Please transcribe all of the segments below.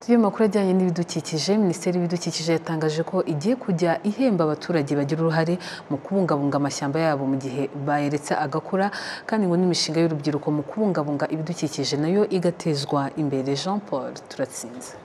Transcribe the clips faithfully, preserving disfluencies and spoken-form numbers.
Tuyo makuru ajyanye n'ibidukikije, Minisiteri y'ibidukikije yatangaje ko igiye kujya ihemba abaturage bagira uruhare mu kubungabunga amashyamba yabo mu gihe bayeretse agakura, kandi ngo n'imishinga y'urubyiruko mu kubungabunga ibidukikije nayo igatezwa imbere. Jean Paul Turatsinze.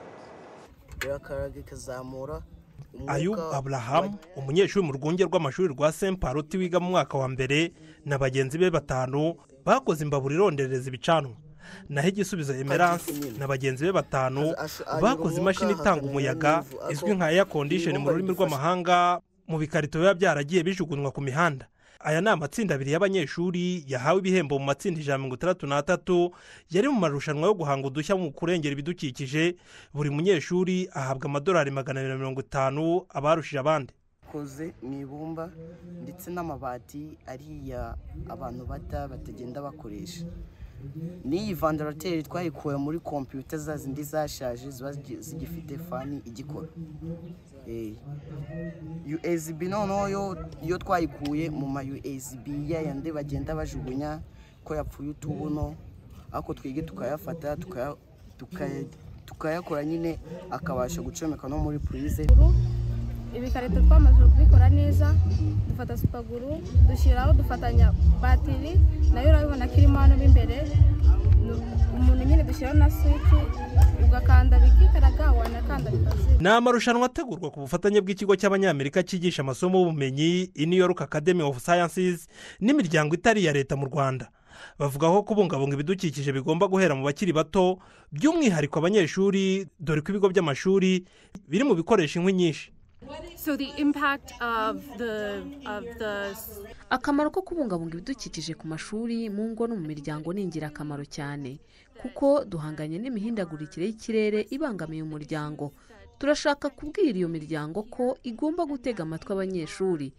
Ayub Abraham, umunyeshuri mu rwunge rw'amashuri rwa Saint Paroti wiga mu mwaka wa mbere, na bagenzi be batanu bakoze imbabura irondereza ibicanwa. Naho igisubizo Emerance na bagenzi be batanu bakoze imashini itanga umuyaga izwi nka air condition mu rurimi rw'amahanga mu bikarito biba byaragiye bijugunwa ku mihanda. Aya ni amatsinda abiri y'abanyeshuri yahawe ibihembo mu matsinda ijana na mirongo itandatu n'atatu yari mu marushanwa yo guhanga udushya mu kurengera ibidukikije. Buri munyeshuri ahabwa amadolari magana abiri na mirongo itanu abarushije abandi. Koze mu ibumba ndetse n'amabati ariya abantu bata batagenda bakoresha. N'iyi vandarateri twayikuye muri computer za zindi zashaje ziba zigifite fani igikora. Eh U S B noneho yo yo twayikuye mu ma U S B ya yande bagenda bajugunya ko yapfuye utubuno, ako twige tukayafata tukaya tukayakora nyine akabasha gucomeka no muri prise. Ibikarito twamaze kubikora neza, dufata supaguru dushyiraho dufatanya batiri nayo urabibona kirimo hano imbere, umuntu nyine dushyiraho na switch ugakanda bikikaraga wanakanda bikazi. Ni amarushanwa ategurwa ku bufatanye bw'ikigo cy'Abanyamerika cyigisha amasomo y'ubumenyi i New York Academy of Sciences n'imiryango itari ya leta mu Rwanda. Bavuga ko kubungabunga ibidukikije bigomba guhera mu bakiri bato, by'umwihariko abanyeshuri, dore ko ibigo by'amashuri biri mu bikoresha inkwi nyinshi. So the impact of the of the akamaro ko kubungabunga ibidukikije ku mashuri, mu ngo no mu miryango ni ingirakamaro cyane, kuko duhanganye n'imihindagurikire y'ikirere ibangamiye umuryango. Turashaka kubwira iyo miryango ko igomba gutega amatwi abanyeshuri,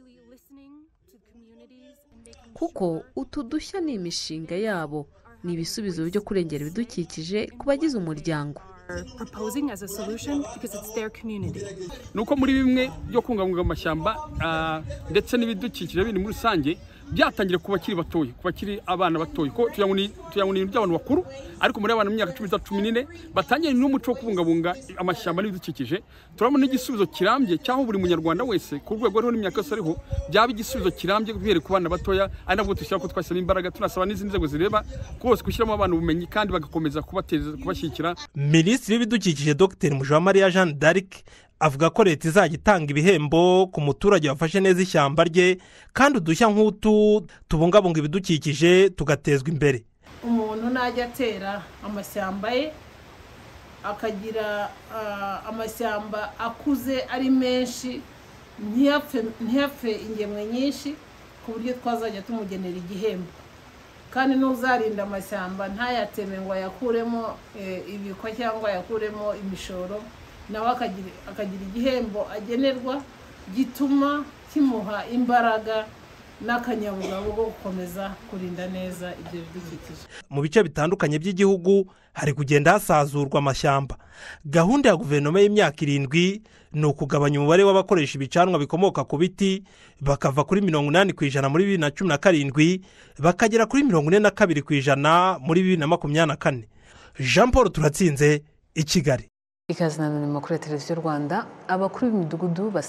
kuko utu dushya ni imishinga yabo, ni ibisubizo byo kurengera ibidukikije ku bagize umuryango. proposing as a solution because it's their community. Nuko muri bimwe byo kubungabunga amashyamba ndetse n'ibidukikije bindi muri rusange byatangira kuba kiri batoyi, kuba kiri abana batoyi, ko tuyabuni tuyabuni by'abantu bakuru, ariko muri abana mu myaka cumi n'ine batangiye n'umuco wo kubungabunga amashyamba n'ibidukikije. Turabona igisubizo kirambye cyaho buri munyarwanda wese ku rwego rwo n'imyaka yose ariho byaba igisubizo kirambye guhere ku bana batoya, ari nabwo dushyira ko twashyira imbaraga, tunasaba n'izindi nzego zireba kose gushyiramo abantu ubumenyi kandi bagakomeza kubateza kubashyikira. Minisitiri w'ibidukikije Dr Mujawamariya Jeanne d'Arc avuga ko leta izajya itanga ibihembo ku muturage wafashe neza ishyamba rye, kandi udushya nk'utu tubungabunga ibidukikije tugatezwa imbere. Umuntu najya atera amashyamba ye akagira uh, amashyamba akuze ari menshi, ntiyapfe ntiyapfe ingemwe nyinshi, ku buryo twazajya tumugenera igihembo. Kandi n'uzarinda amashyamba ntayateme ngo yakuremo e, ibikwa cyangwa yakuremo imishoro, nawe akagira akagira igihembo agenerwa gituma kimuha imbaraga n'akanyabugabo bwo gukomeza kurinda neza ibyo bidukikije. Mu bice bitandukanye by'igihugu hari kugenda hasazurwa amashyamba. Gahunda ya guverinoma y'imyaka irindwi ni ukugabanya umubare w'abakoresha ibicanwa bikomoka ku biti bakava kuri mirongo inani ku ijana muri bibiri na cumi na karindwi bakagera kuri mirongo ine na kabiri ku ijana muri bibiri na makumyabiri na kane. Jean Paul Turatsinze, i Kigali. Ikaze na none makuru ya televiziyo Rwanda. Abakuru b'imidugudu